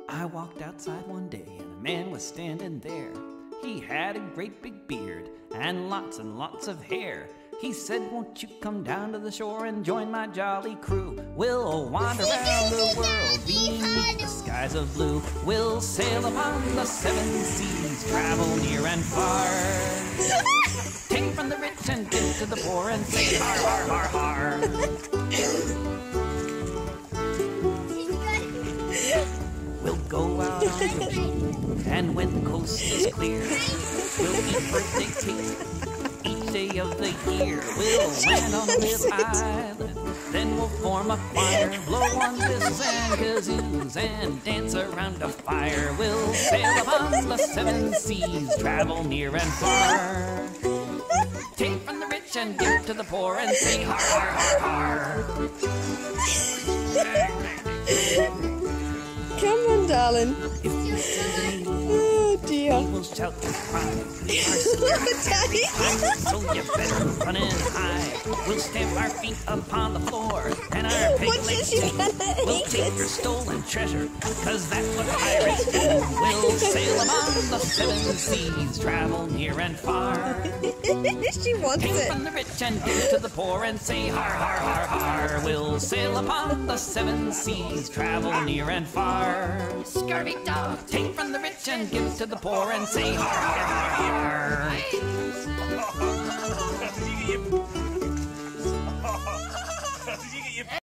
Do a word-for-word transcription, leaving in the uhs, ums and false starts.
I walked outside one day and a man was standing there. He had a great big beard and lots and lots of hair. He said, won't you come down to the shore and join my jolly crew? We'll wander around the world beneath the skies of blue. We'll sail upon the seven seas, travel near and far. Take from the rich and give to the poor and say har, har, har, har. We'll go out on the beach, and when the coast is clear, we'll eat birthday cake each day of the year. We'll land on a little island, then we'll form a choir, blow on whistles and kazoos, and dance around a fire. We'll sail upon the seven seas, travel near and far. Take from the rich and give to the poor and say har, har, har, har. Come on, darling. Oh, dear. We'll shout and cry. Daddy. So you better run and hide. We'll stamp our feet upon the floor and our pig What legs is she too. gonna We'll eat? take your stolen treasure, cause that's what pirates do. We'll sail among the seven seas, travel near and far. She wants Take it. from the rich and give to the poor and say har, har, har, har. We'll sail upon the seven seas, travel near and far. Scurvy dog, take from the rich and give to the poor and say har, har, har, har.